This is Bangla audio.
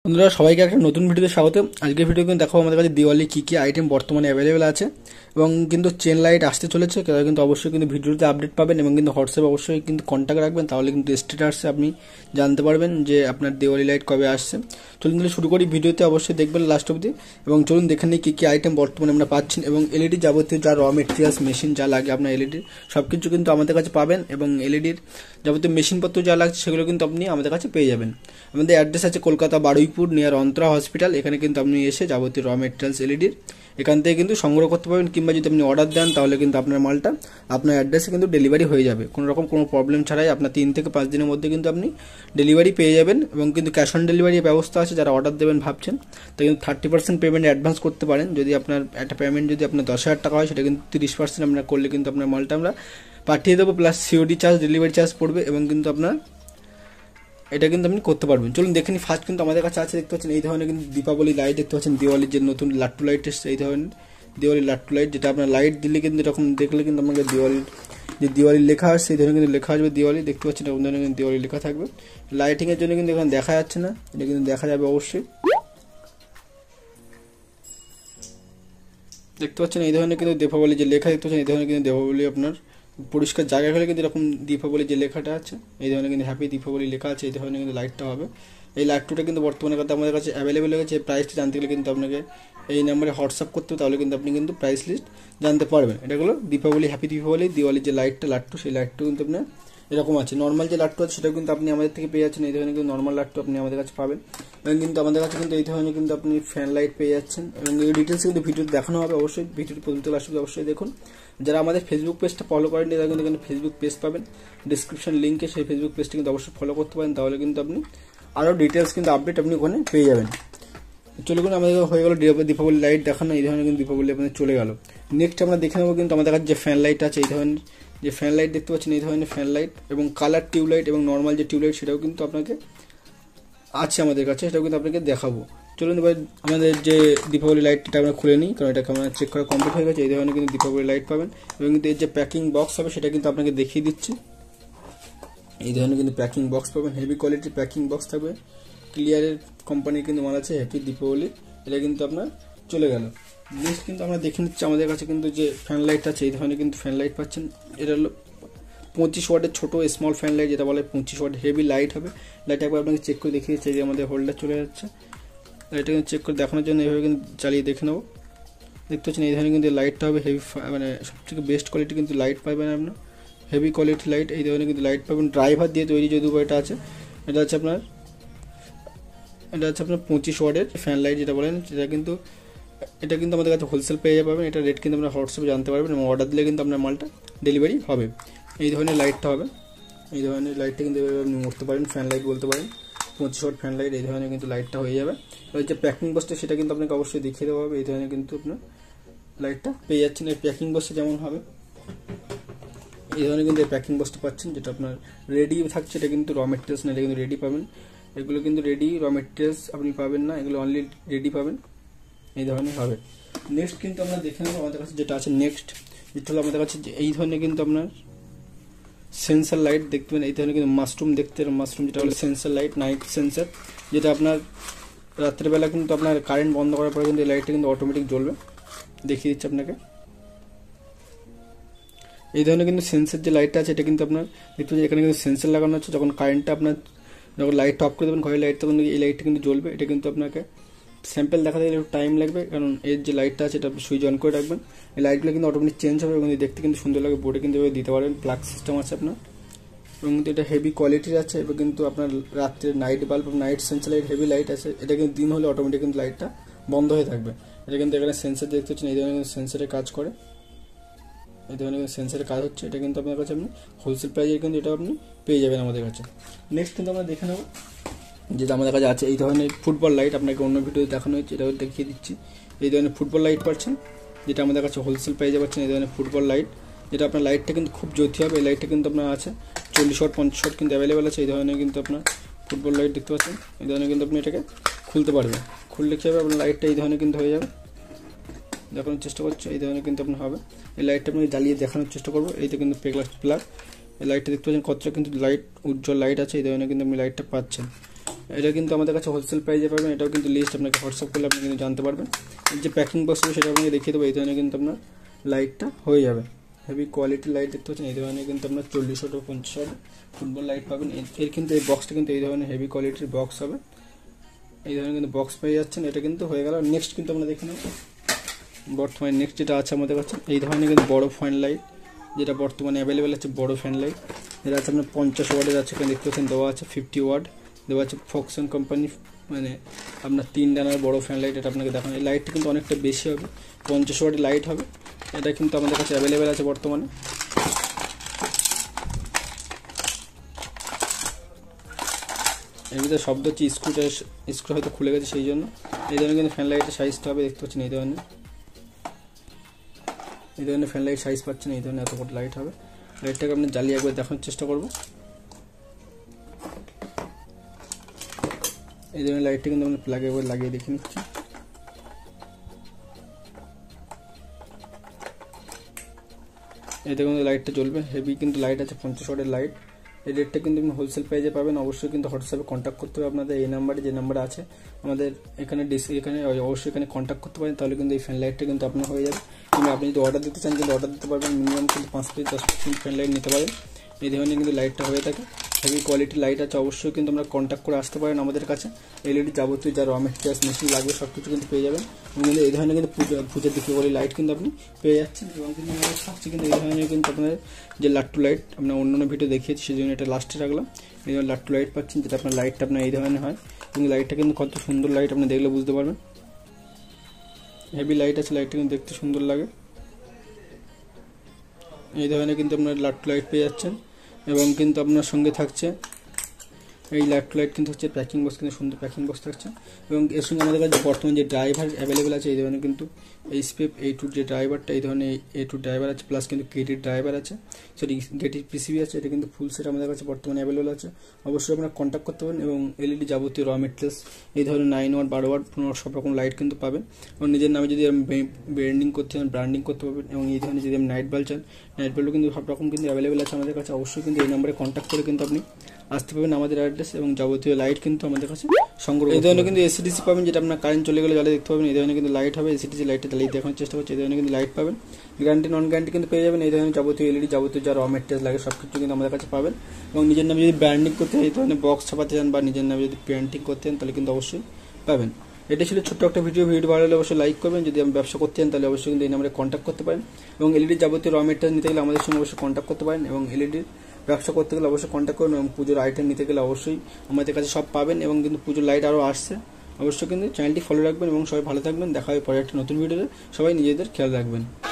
বন্ধুরা সবাইকে একটা নতুন ভিডিওতে স্বাগত। আজকের ভিডিও কিন্তু দেখো আমাদের কাছে দিওয়ালি কী কী আইটেম বর্তমানে অ্যাভেলেবেল আছে এবং কিন্তু চেন লাইট আসতে চলেছে। তারা কিন্তু অবশ্যই কিন্তু ভিডিওতে আপডেট পাবেন এবং কিন্তু হোয়াটসঅ্যাপে অবশ্যই কিন্তু কন্ট্যাক্ট রাখবেন, তাহলে কিন্তু স্ট্যাটাসে আপনি জানতে পারবেন যে আপনার দিওয়ালি লাইট কবে আসছে। চলুন তাহলে শুরু করি, ভিডিওতে অবশ্যই দেখবেন লাস্ট অবধি এবং চলুন দেখে নিই কী কী আইটেম বর্তমানে আমরা পাচ্ছেন এবং এলইডি যাবতীয় যা র মেটেরিয়ালস মেশিন যা লাগে আপনার এলইডির সব কিছু কিন্তু আমাদের কাছে পাবেন এবং এলইডির যাবতীয় মেশিনপত্র যা লাগছে সেগুলো কিন্তু আপনি আমাদের কাছে পেয়ে যাবেন। আমাদের অ্যাড্রেস আছে কলকাতা বারুইপুর নিয়ার অন্তরা হসপিটাল। এখানে কিন্তু আপনি এসে যাবতীয় র মেটেরিয়ালস এলইডির এখান থেকে কিন্তু সংগ্রহ করতে পারবেন, কিংবা যদি আপনি অর্ডার দেন তাহলে কিন্তু আপনার মালটা আপনার অ্যাড্রেসে কিন্তু ডেলিভারি হয়ে যাবে কোনো রকম কোনো প্রবলেম ছাড়াই। আপনার 3 থেকে 5 দিনের মধ্যে কিন্তু আপনি ডেলিভারি পেয়ে যাবেন এবং কিন্তু ক্যাশ অন ডেলিভারির ব্যবস্থা আছে। যারা অর্ডার দেবেন ভাবছেন তো কিন্তু 30% পেমেন্ট অ্যাডভান্স করতে পারেন। যদি আপনার একটা পেমেন্ট যদি আপনার 10,000 টাকা হয় সেটা কিন্তু 30% আপনার করলে কিন্তু আপনার মালটা আমরা পাঠিয়ে দেবো, plus COD charge delivery charge পড়বে এবং কিন্তু আপনার এটা কিন্তু আপনি করতে পারবেন। চলুন দেখে নিই। ফার্স্ট কিন্তু আমাদের কাছে আছে, দেখতে পাচ্ছেন এই ধরনের কিন্তু দীপাবলি লাইট দেখতে পাচ্ছেন, দিওয়ালির যে নতুন লাট্টু লাইট এসছে এই ধরনের দিওয়ালি লাট্টু লাইট, যেটা আপনার লাইট দিলে কিন্তু এরকম দেখলে কিন্তু আমাকে দিওয়ালির যে দিওয়ালি লেখা আসছে সেই ধরনের কিন্তু লেখা আসবে দিওয়ালি, দেখতে পাচ্ছেন এরকম ধরনের কিন্তু দিওয়ালি লেখা থাকবে। লাইটিংয়ের জন্য কিন্তু এখানে দেখা যাচ্ছে না, এটা কিন্তু দেখা যাবে অবশ্যই। দেখতে পাচ্ছেন এই ধরনের কিন্তু দীপাবলি যে লেখা দেখতে পাচ্ছেন এই ধরনের কিন্তু দীপাবলি আপনার পরিষ্কার জায়গা হলে কিন্তু এরকম দীপাবলি যে লেখাটা আছে এই ধরনের কিন্তু হ্যাপি দীপাবলি লেখা আছে, এই ধরনের কিন্তু লাইটটা হবে। এই লাইটটা কিন্তু বর্তমানে কথা আমাদের কাছে অ্যাভেলেবেল হয়ে গেছে। প্রাইসটা জানতে গেলে কিন্তু আপনাকে এই নাম্বারে হোয়াটসঅ্যাপ করতে হবে, তাহলে কিন্তু আপনি কিন্তু প্রাইস লিস্ট জানতে পারবেন। এটা হলো দীপাবলি হ্যাপি দীপাবলি দিওয়ালির যে লাট্টু সেই লাট্টু কিন্তু আপনার এরকম আছে। নর্মাল যে লাট্টু আছে সেটাও কিন্তু আপনি আমাদের থেকে পেয়ে যাচ্ছেন, এই ধরনের কিন্তু নর্মাল লাট্টু আপনি আমাদের কাছে পাবেন এবং কিন্তু আমাদের কাছে কিন্তু এই ধরনের কিন্তু আপনি ফ্যান লাইট পেয়ে যাচ্ছেন এবং এই ডিটেলস কিন্তু ভিডিওতে দেখানো হবে। অবশ্যই ভিডিওটি পর্যন্ত আসলে অবশ্যই দেখুন। যারা আমাদের ফেসবুক পেজটা ফলো করেন তারা কিন্তু এখানে ফেসবুক পেজ পাবেন ডিসক্রিপশন লিঙ্কে, সেই ফেসবুক পেজটা কিন্তু অবশ্যই ফলো করতে পারেন, তাহলে কিন্তু আপনি আরও ডিটেলস কিন্তু আপডেট আপনি ওখানে পেয়ে যাবেন। চলুন আমাদের হয়ে গেল দীপাবলি লাইট দেখানো, এই ধরনের কিন্তু দীপাবলি আপনাদের চলে গেল। নেক্সট আমরা দেখে নেবো কিন্তু আমাদের কাছে যে ফ্যান লাইট আছে এই ধরনের যে ফ্যান লাইট দেখতে পাচ্ছেন এই ধরনের ফ্যান লাইট এবং কালার টিউবলাইট এবং নর্মাল যে টিউবলাইট সেটাও কিন্তু আপনাকে আছে আমাদের কাছে, সেটাও কিন্তু আপনাকে দেখাবো। চলুন এবার আমাদের যে দীপাবলি লাইটটা আমরা খুলে নিই, কারণ এটাকে আমরা চেক করা কমপ্লিট হয়ে গেছে। এই ধরনের কিন্তু দীপাবলি লাইট পাবেন এবং কিন্তু এর যে প্যাকিং বক্স হবে সেটা কিন্তু আপনাকে দেখিয়ে দিচ্ছি। এই ধরনের কিন্তু প্যাকিং বক্স পাবেন, হেভি কোয়ালিটির প্যাকিং বক্স থাকবে। ক্লিয়ারের কোম্পানির কিন্তু মাল আছে হ্যাপি দীপাবলি, এটা কিন্তু আপনার চলে গেল। নেক্সট কিন্তু আমরা দেখে নিচ্ছি আমাদের কাছে কিন্তু যে ফ্যান লাইট আছে এই ধরনের কিন্তু ফ্যান লাইট পাচ্ছেন। এটা হলো 25 ওয়াটের ছোটো স্মল ফ্যান লাইট, যেটা বলে 25 ওয়াট হেভি লাইট হবে। লাইট একবার আপনাকে চেক করে দেখিয়ে দিচ্ছে যে আমাদের হোল্ডার চলে যাচ্ছে, লাইটটা কিন্তু চেক করে দেখানোর জন্য এইভাবে কিন্তু চালিয়ে দেখে নেবো। দেখতে পাচ্ছেন এই ধরনের কিন্তু লাইটটা হবে হেভি, মানে সবথেকে বেস্ট কোয়ালিটি কিন্তু লাইট পাবেন আপনার, হেভি কোয়ালিটি লাইট এই ধরনের কিন্তু লাইট পাবেন। ড্রাইভার দিয়ে তৈরি যে দুপাইটা আছে এটা হচ্ছে আপনার 25 ওয়াটের ফ্যান লাইট যেটা বলেন, এটা কিন্তু আমাদের কাছে হোলসেল পেয়ে যাবেন। এটা রেট কিন্তু আপনার হোয়াটসঅ্যাপে জানতে পারবেন এবং অর্ডার দিলে কিন্তু আপনার মালটা ডেলিভারি হবে। এই ধরনের লাইটটা হবে, এই ধরনের লাইটটা কিন্তু আপনি করতে পারেন, ফ্যান লাইট বলতে পারেন, 25 ওয়াট ফ্যান লাইট এই ধরনের কিন্তু লাইটটা হয়ে যাবে। এবার যে প্যাকিং বক্সটা সেটা কিন্তু আপনাকে অবশ্যই দেখিয়ে দেওয়া হবে। এই ধরনের কিন্তু আপনার লাইটটা পেয়ে যাচ্ছেন। এই প্যাকিং বক্সটা যেমন হবে এই ধরনের কিন্তু এই প্যাকিং বক্সটা পাচ্ছেন, যেটা আপনার রেডি থাকছে। এটা কিন্তু র মেটেরিয়ালস না, এটা কিন্তু রেডি পাবেন। এগুলো কিন্তু রেডি, র মেটেরিয়ালস আপনি পাবেন না, এগুলো অনলি রেডি পাবেন, এই ধরনের হবে। নেক্সট কিন্তু আমরা দেখে নেবো আমাদের কাছে যেটা আছে। নেক্সট যেটা হলো আমাদের কাছে এই ধরনের কিন্তু আপনার সেন্সার লাইট দেখতে পাবেন। এই ধরনের কিন্তু মাশরুম দেখতে, মাশরুম যেটা হলো সেন্সার লাইট, নাইট সেন্সার, যেটা আপনার রাত্রেবেলা কিন্তু আপনার কারেন্ট বন্ধ করার পরে কিন্তু এই লাইটটা কিন্তু অটোমেটিক জ্বলবে। দেখিয়ে দিচ্ছি আপনাকে। এই ধরনের কিন্তু সেন্সার যে লাইটটা আছে এটা কিন্তু আপনার দেখতে পাচ্ছেন এখানে কিন্তু সেন্সার লাগানো হচ্ছে। যখন কারেন্টটা আপনার যখন লাইটটা অফ করে দেবেন ঘরের লাইট, তখন এই লাইটটা কিন্তু জ্বলবে। এটা কিন্তু আপনাকে স্যাম্পল দেখাতে গেলে একটু টাইম লাগবে, কারণ এর যে লাইটটা আছে এটা সুইচ অন করে রাখবেন। এই লাইটগুলো কিন্তু অটোমেটিক চেঞ্জ হবে এবং দেখতে কিন্তু সুন্দর লাগে। বোর্ডে কিন্তু দিতে পারবেন, প্লাগ সিস্টেম আছে আপনার এবং কিন্তু এটা হেভি কোয়ালিটির আছে এবং কিন্তু আপনার রাত্রে night bulb, night sensor light heavy light আছে। এটা কিন্তু দিন হলে অটোমেটিক কিন্তু লাইটটা বন্ধ হয়ে থাকবে। এটা কিন্তু এখানে সেন্সার দেখতে পাচ্ছেন, এই ধরনের কিন্তু সেন্সারের কাজ করে, এই ধরনের সেন্সারের কাজ হচ্ছে। এটা কিন্তু আপনার কাছে আপনি হোলসেল প্রাইসে কিন্তু এটা আপনি পেয়ে যাবেন আমাদের কাছে। নেক্সট কিন্তু আমরা দেখে নেব যেটা আমাদের কাছে আছে এই ধরনের ফুটবল লাইট, আপনাকে অন্য ভিডিওতে দেখানো হচ্ছে, এটাও দেখিয়ে দিচ্ছি। এই ধরনের ফুটবল লাইট পাচ্ছেন, যেটা আমাদের কাছে হোলসেল প্রাইসে পাচ্ছেন। এই ধরনের ফুটবল লাইট, যেটা আপনার লাইটটা কিন্তু খুব জ্যোতি হবে। এই লাইটটা কিন্তু আপনার আছে 40 ওয়াট 50 ওয়াট কিন্তু অ্যাভেলেবেল আছে। এই ধরনের কিন্তু আপনার ফুটবল লাইট দেখতে পাচ্ছেন। এই ধরনের কিন্তু আপনি এটাকে খুলতে পারবেন, খুললে কী হবে আপনার লাইটটা এই ধরনের কিন্তু হয়ে যাবে। দেখানোর চেষ্টা করছে এই ধরনের কিন্তু আপনার হবে। এই লাইটটা আপনাকে জ্বালিয়ে দেখানোর চেষ্টা করবো। এইটা কিন্তু প্লাগ, এই লাইটটা দেখতে পাচ্ছেন কতটা কিন্তু লাইট উজ্জ্বল লাইট আছে। এই ধরনের কিন্তু আপনি লাইটটা পাচ্ছেন। এটা কিন্তু আমাদের কাছে হোলসেল প্রাইসে পাবেন। এটাও কিন্তু লিস্ট আপনাকে হোয়াটসঅ্যাপ করলে আপনি কিন্তু জানতে পারবেন। যে প্যাকিং বক্স সেটা আপনাকে দেখিয়ে দেবো। এই ধরনের কিন্তু আপনার লাইটটা হয়ে যাবে। হেভি কোয়ালিটির লাইট দেখতে পাচ্ছেন। এই ধরনের কিন্তু আপনার 40 ওয়াট ও 50 ওয়াট ফুটবল লাইট পাবেন। এর কিন্তু এই বক্সটা কিন্তু এই ধরনের হেভি কোয়ালিটির বক্স হবে। এই ধরনের কিন্তু বক্স পেয়ে যাচ্ছেন। এটা কিন্তু হয়ে গেল। নেক্সট কিন্তু আমরা দেখে নেব বর্তমানে নেক্সট যেটা আছে আমাদের কাছে এই ধরনের কিন্তু বড় ফ্যান লাইট, যেটা বর্তমানে অ্যাভেলেবেল আছে বড় ফ্যান লাইট। এটা আছে আপনার 50 ওয়াটের আছে, এখানে দেখতে পাচ্ছেন দেওয়া আছে 50 ওয়াট দেওয়া আছে। ফক্সন কোম্পানি মানে আপনার 3 ডানার বড় ফ্যান লাইট। এটা আপনাকে দেখানো, এই লাইটটা কিন্তু অনেকটা বেশি হবে, 50 ওয়াটের লাইট হবে। এটা কিন্তু আমাদের কাছে অ্যাভেলেবেল আছে বর্তমানে। এর ভিতরে শব্দ হচ্ছে স্ক্রু হয়তো খুলে গেছে সেই জন্য। এই ধরনের কিন্তু ফ্যান লাইটের সাইজটা হবে, দেখতে পাচ্ছেন এই ধরনের ফ্যান লাইট সাইজ পাচ্ছেন। এই ধরনের এত বড় লাইট হবে। লাইটটাকে আপনি জ্বালিয়ে একবার দেখানোর চেষ্টা করব। এই ধরনের লাইটটা কিন্তু আমরা প্লাগে একবার লাগিয়ে দেখে নিচ্ছি। এতে কিন্তু লাইটটা জ্বলবে, হেভি কিন্তু লাইট আছে 50 ওয়াটের লাইট। এই রেটটা কিন্তু আপনি হোলসেল প্রাইসে পাবেন। অবশ্যই কিন্তু হোয়াটসঅ্যাপে কন্ট্যাক্ট করতে হবে আপনাদের এই নাম্বারে, যে নাম্বার আছে আমাদের এখানে এখানে অবশ্যই এখানে কন্ট্যাক্ট করতে পারেন। তাহলে কিন্তু এই ফ্যান লাইটটা কিন্তু আপনার হয়ে যাবে। কিংবা আপনি যদি অর্ডার দিতে চান কিন্তু অর্ডার দিতে পারবেন। মিনিমাম কিন্তু 5 থেকে 10 পিস ফ্যান লাইট নিতে পারেন। এই ধরনের কিন্তু লাইটটা হয়ে থাকে। হেভি কোয়ালিটির লাইট আছে। অবশ্যই কিন্তু আমরা কন্ট্যাক্ট করে আসতে পারেন আমাদের কাছে। এলইডি যাবতীয় যা র মেটেরিয়ালস মেশিন লাগবে সব কিছু কিন্তু পেয়ে যাবেন। এবং কিন্তু এই ধরনের কিন্তু পূজার দীপাবলি লাইট কিন্তু আপনি পেয়ে যাচ্ছেন। এবং কিন্তু আমাদের থাকছে কিন্তু এই ধরনের কিন্তু আপনার যে লাট্টু লাইট আপনার অন্যান্য ভিডিও দেখিয়েছি, সেই জন্য এটা লাস্টে রাখলাম। এই ধরনের লাট্টু লাইট পাচ্ছেন, যেটা আপনার লাইটটা আপনার এই ধরনের হয়। এবং লাইটটা কিন্তু কত সুন্দর লাইট আপনি দেখলে বুঝতে পারবেন। হেভি লাইট আছে, লাইটটা কিন্তু দেখতে সুন্দর লাগে। এই ধরনের কিন্তু আপনার লাট্টু লাইট পেয়ে যাচ্ছেন। এবং কিন্তু আপনার সঙ্গে থাকছে এই লাইট কিন্তু হচ্ছে প্যাকিং বক্স, কিন্তু সুন্দর প্যাকিং বক্স থাকছে। এবং এর সঙ্গে আমাদের কাছে বর্তমানে যে ড্রাইভার অ্যাভেলেবেল আছে এই ধরনের কিন্তু এই স্পেপ A2 যে ড্রাইভারটা এই ধরনের A2 ড্রাইভার আছে, প্লাস কিন্তু গেটের ড্রাইভার আছে, সরি গেটের পিসিবি আছে। এটা কিন্তু ফুল সেট আমাদের কাছে বর্তমানে অ্যাভেলেবেল আছে। অবশ্যই আপনারা কন্ট্যাক্ট করতে পারেন। এবং এলইডি যাবতীয় র মেটেরিয়ালস এই ধরনের 9 ওয়াট 12 ওয়াট 15 ওয়াট সব রকম লাইট কিন্তু পাবেন। এবং নিজের নামে যদি ব্র্যান্ডিং করতে চান ব্র্যান্ডিং করতে পারবেন। এবং এই ধরনের যদি নাইট বাল্ব চান নাইট বাল্বও কিন্তু সব রকম কিন্তু অ্যাভেলেবেল আছে আমাদের কাছে। অবশ্যই কিন্তু এই নাম্বারে কন্ট্যাক্ট করে কিন্তু আপনি আসতে পাবেন আমাদের অ্যাড্রেস। এবং যাবতীয় লাইট কিন্তু আমাদের কাছে সংগ্রহ। এই ধরনের কিন্তু এসিডিসি পাবেন, যেটা আপনার কারেন্ট চলে গেলে জ্বালিয়ে দেখতে পাবেন। এই ধরনের কিন্তু লাইট হবে, এসিডিসি লাইটটা জ্বালিয়ে দেখানোর চেষ্টা করছি। এই ধরনের কিন্তু লাইট পাবেন, গ্যারান্টি নন গ্যারান্টি কিন্তু পেয়ে যাবেন। এই ধরনের যাবতীয় এলইডি যাবতীয় যা র মেটেরিয়াল লাগে সব কিছু কিন্তু আমাদের কাছে পাবেন। এবং নিজের নামে যদি ব্র্যান্ডিং করতে চান, এই ধরনের বক্স ছাপাতে চান বা নিজের নামে যদি পেন্টিং করতে চান তাহলে কিন্তু অবশ্যই পাবেন। এটা ছিল ছোট্ট একটা ভিডিও ভালো হলে অবশ্যই লাইক করবেন। যদি আমি ব্যবসা করতে চান তাহলে অবশ্যই কিন্তু এই নাম্বারে কন্ট্যাক্ট করতে পারেন। এবং এলইডির যাবতীয় র মেটেরিয়াল নিতে গেলে আমাদের সঙ্গে অবশ্যই কন্ট্যাক্ট করতে পারেন। এবং এলইডির ব্যবসা করতে গেলে অবশ্যই কন্ট্যাক্ট করুন। এবং পুজোর আইটেম নিতে গেলে অবশ্যই আমাদের কাছে সব পাবেন। এবং কিন্তু পুজোর লাইট আরও আসছে। অবশ্যই কিন্তু চ্যানেলটি ফলো রাখবেন এবং সবাই ভালো থাকবেন। দেখা হবে পরে একটা নতুন ভিডিওতে। সবাই নিজেদের খেয়াল রাখবেন।